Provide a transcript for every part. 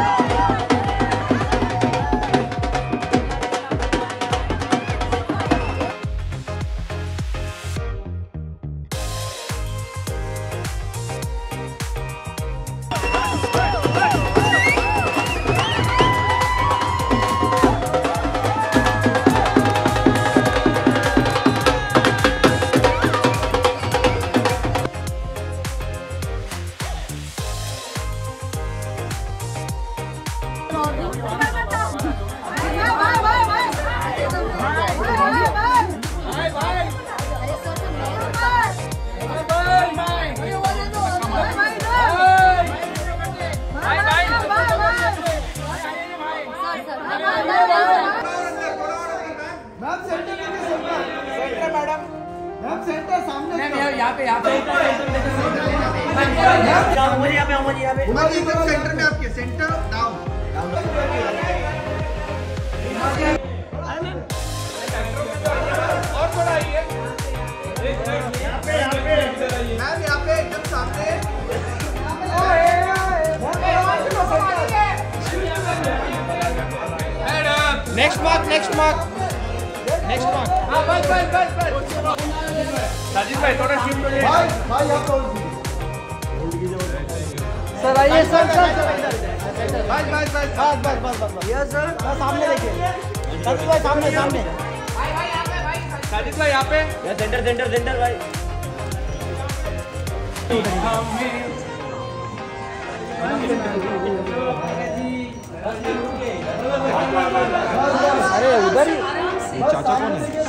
Centre में आपके centre down और थोड़ा आइए मैम यहाँ पे एकदम सामने नेक्स्ट मार्क हाँ बस साजिद भाई थोड़ा शिफ्ट हो जाइए भाई यहाँ पे सर आइए सर बस ये सर सामने देखिए साजिद भाई सामने साजिद भाई यहाँ पे सेंटर भाई अरे उधर ही चाचा कौन है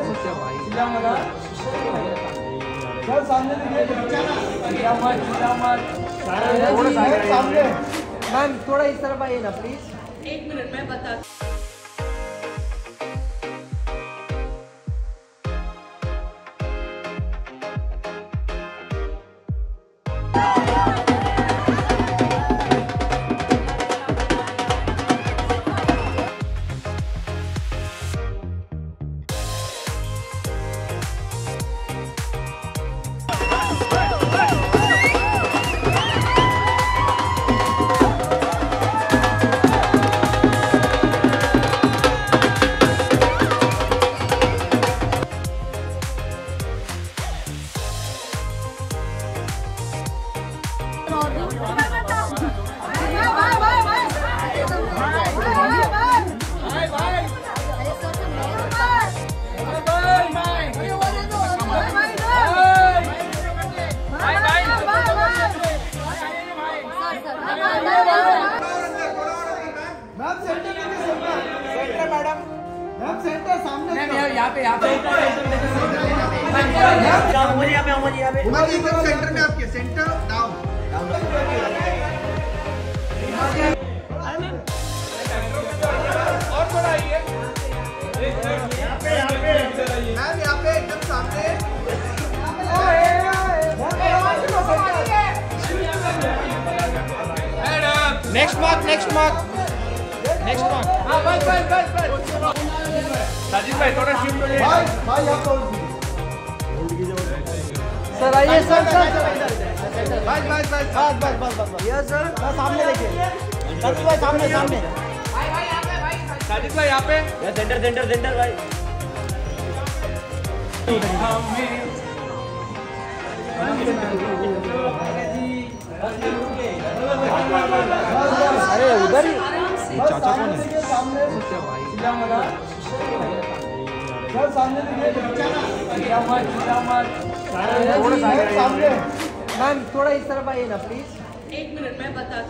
सामने मैम थोड़ा इस तरफ आइए ना प्लीज। 1 मिनट में बता सेंटर में आपके सेंटर डाउन और थोड़ा आइए मैम यहाँ पे एकदम सामने नेक्स्ट मार्क हाँ बस साजिद भाई थोड़ा शिफ्ट हो जाइए भाई यहाँ पे सर आइए सर बस ये सर सामने देखिए साजिद भाई सामने साजिद भाई यहाँ पे सेंटर भाई अरे उधर ही चाचा कौन है सामने मैम थोड़ा इस तरफ आइए ना प्लीज। 1 मिनट में बता